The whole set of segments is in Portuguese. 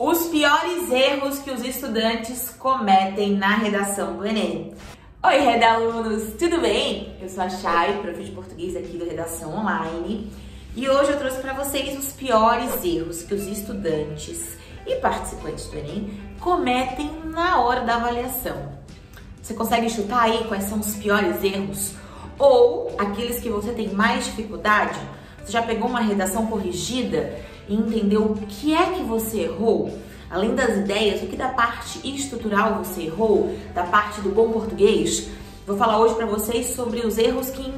Os piores erros que os estudantes cometem na redação do Enem. Oi, redalunos, tudo bem? Eu sou a Chay, prof de português aqui do Redação Online, e hoje eu trouxe para vocês os piores erros que os estudantes e participantes do Enem cometem na hora da avaliação. Você consegue chutar aí quais são os piores erros? Ou aqueles que você tem mais dificuldade? Você já pegou uma redação corrigida e entendeu o que é que você errou? Além das ideias, o que da parte estrutural você errou? Da parte do bom português? Vou falar hoje para vocês sobre os erros que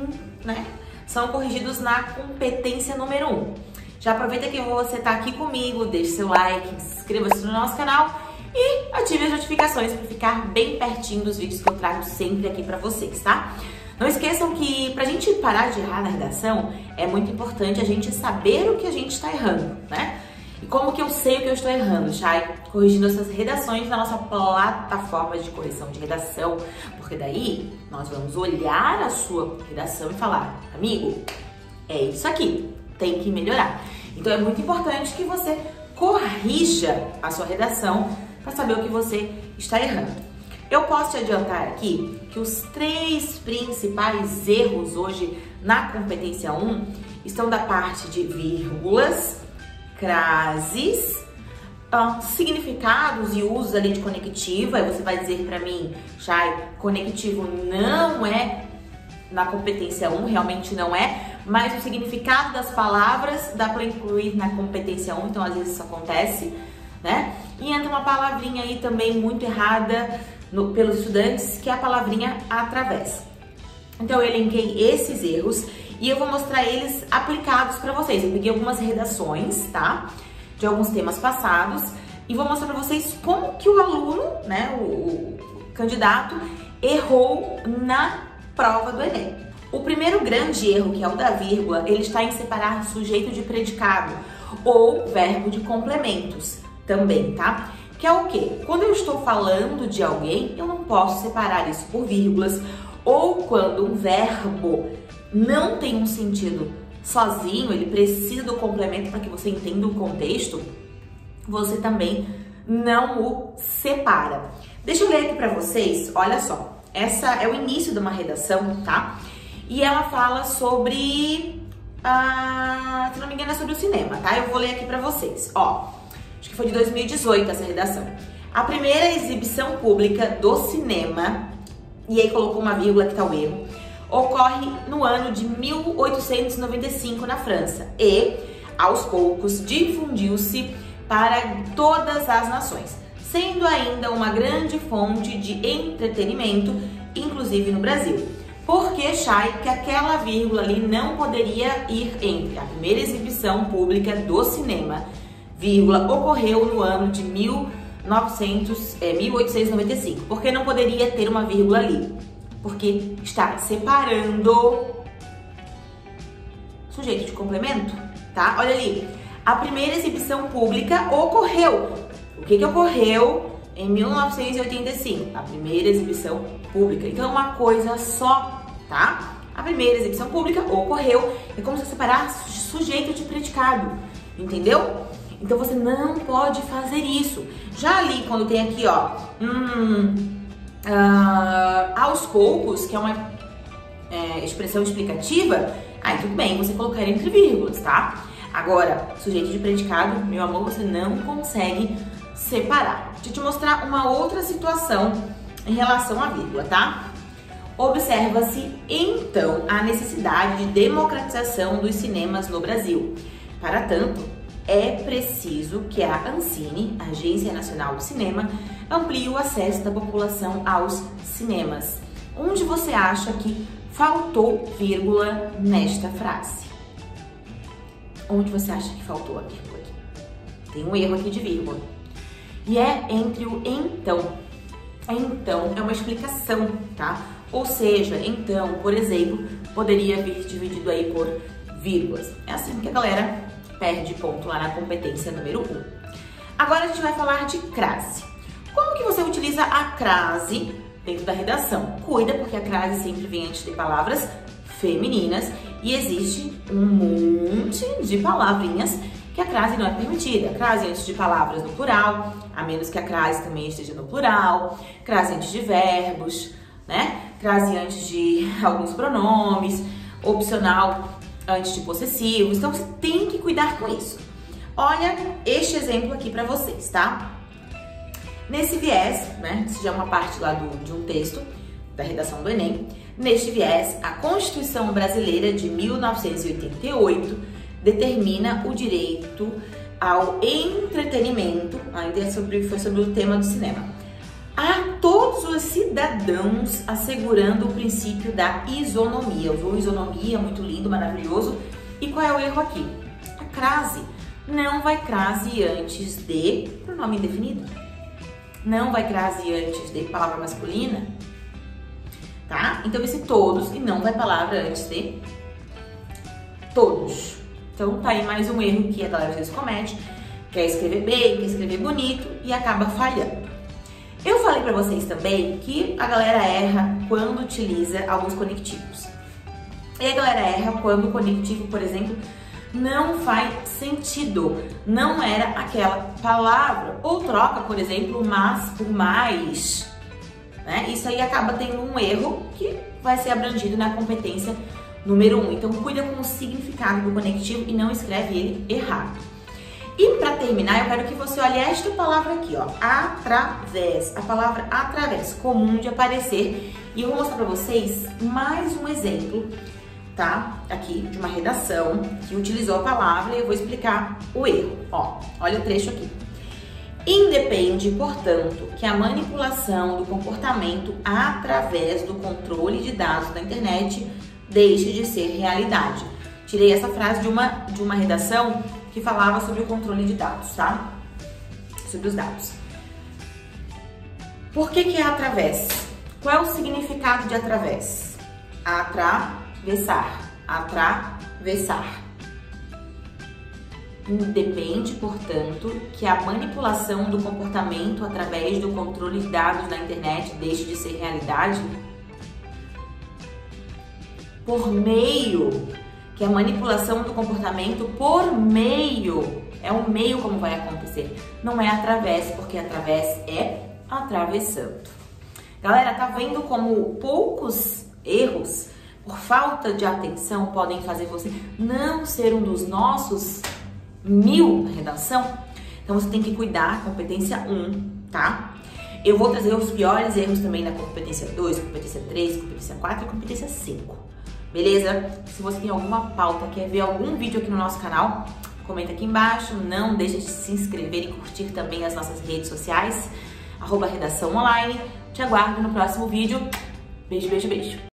são corrigidos na competência número 1. Já aproveita que você está aqui comigo, deixe seu like, inscreva-se no nosso canal e ative as notificações para ficar bem pertinho dos vídeos que eu trago sempre aqui para vocês, tá? Não esqueçam que pra gente parar de errar na redação, é muito importante a gente saber o que a gente está errando, né? E como que eu sei o que eu estou errando, Chay? Corrigindo essas redações na nossa plataforma de correção de redação, porque daí nós vamos olhar a sua redação e falar, amigo, é isso aqui, tem que melhorar. Então é muito importante que você corrija a sua redação para saber o que você está errando. Eu posso te adiantar aqui que os 3 principais erros hoje na competência 1 estão da parte de vírgulas, crases, significados e usos ali de conectivo. Aí você vai dizer para mim, Chay, conectivo não é na competência 1, realmente não é, mas o significado das palavras dá para incluir na competência 1, então às vezes isso acontece, né? E entra uma palavrinha aí também muito errada pelos estudantes, que é a palavrinha através. Então eu elenquei esses erros e eu vou mostrar eles aplicados para vocês. Eu peguei algumas redações, tá? De alguns temas passados e vou mostrar para vocês como que o aluno, né, o candidato, errou na prova do Enem. O primeiro grande erro, que é o da vírgula, ele está em separar sujeito de predicado ou verbo de complementos também, tá? Que é o quê? Quando eu estou falando de alguém, eu não posso separar isso por vírgulas, ou quando um verbo não tem um sentido sozinho, ele precisa do complemento para que você entenda o contexto, você também não o separa. Deixa eu ler aqui para vocês, olha só, essa é o início de uma redação, tá? E ela fala sobre, se não me engano é sobre o cinema, tá? Eu vou ler aqui para vocês, ó. Acho que foi de 2018 essa redação. A primeira exibição pública do cinema, e aí colocou uma vírgula que tá o erro, ocorre no ano de 1895 na França e, aos poucos, difundiu-se para todas as nações, sendo ainda uma grande fonte de entretenimento, inclusive no Brasil. Porque, Chay, que aquela vírgula ali não poderia ir entre a primeira exibição pública do cinema, vírgula, ocorreu no ano de 1895. Por que não poderia ter uma vírgula ali? Porque está separando sujeito de complemento, tá? Olha ali, a primeira exibição pública ocorreu. O que ocorreu em 1985? A primeira exibição pública. Então é uma coisa só, tá? A primeira exibição pública ocorreu. É como se separar sujeito de predicado, entendeu? Então você não pode fazer isso. Já ali, quando tem aqui, ó, aos poucos, que é uma expressão explicativa, aí tudo bem, você colocar entre vírgulas, tá? Agora, sujeito de predicado, meu amor, você não consegue separar. Deixa eu te mostrar uma outra situação em relação à vírgula, tá? Observa-se, então, a necessidade de democratização dos cinemas no Brasil. Para tanto, é preciso que a Ancine, Agência Nacional do Cinema, amplie o acesso da população aos cinemas. Onde você acha que faltou vírgula nesta frase? Onde você acha que faltou a vírgula aqui? Tem um erro aqui de vírgula. E é entre o então. Então é uma explicação, tá? Ou seja, então, por exemplo, poderia vir dividido aí por vírgulas. É assim que a galera perde ponto lá na competência número 1. Agora a gente vai falar de crase. Como que você utiliza a crase dentro da redação? Cuida, porque a crase sempre vem antes de palavras femininas e existe um monte de palavrinhas que a crase não é permitida. Crase antes de palavras no plural, a menos que a crase também esteja no plural, crase antes de verbos, né? Crase antes de alguns pronomes, opcional antes de possessivos. Então você tem que cuidar com isso. Olha este exemplo aqui para vocês, tá? Nesse viés, né? Isso já é uma parte lá de um texto da redação do Enem. Neste viés, a Constituição Brasileira de 1988 determina o direito ao entretenimento, ainda foi sobre o tema do cinema, a todos os cidadãos, assegurando o princípio da isonomia. Usou isonomia, muito lindo, maravilhoso. E qual é o erro aqui? A crase. Não vai crase antes de pronome indefinido. Não vai crase antes de palavra masculina. Tá? Então esse todos e não vai palavra antes de todos. Então tá aí mais um erro que a galera às vezes comete. Quer escrever bem, quer escrever bonito e acaba falhando. Eu falei pra vocês também que a galera erra quando utiliza alguns conectivos. E a galera erra quando o conectivo, por exemplo, não faz sentido. Não era aquela palavra. Ou troca, por exemplo, mas por mais. Né? Isso aí acaba tendo um erro que vai ser abrangido na competência número 1. Então, cuida com o significado do conectivo e não escreve ele errado. E para terminar, eu quero que você olhe esta palavra aqui, ó, através. A palavra através, comum de aparecer. E eu vou mostrar para vocês mais um exemplo, tá? Aqui de uma redação que utilizou a palavra e eu vou explicar o erro. Ó, olha o trecho aqui. Independe, portanto, que a manipulação do comportamento através do controle de dados da internet deixe de ser realidade. Tirei essa frase de uma redação que falava sobre o controle de dados, tá? Sobre os dados. Por que é através? Qual é o significado de através? Atravessar. Atravessar. Independe, portanto, que a manipulação do comportamento através do controle de dados na internet deixe de ser realidade? Por meio, que a manipulação do comportamento por meio, é o meio como vai acontecer, não é através, porque através é atravessando. Galera, tá vendo como poucos erros, por falta de atenção, podem fazer você não ser um dos nossos 1000 na redação? Então você tem que cuidar, competência 1, tá? Eu vou trazer os piores erros também na competência 2, competência 3, competência 4 e competência 5. Beleza? Se você tem alguma pauta, quer ver algum vídeo aqui no nosso canal, comenta aqui embaixo. Não deixe de se inscrever e curtir também as nossas redes sociais, @redação online. Te aguardo no próximo vídeo. Beijo, beijo, beijo.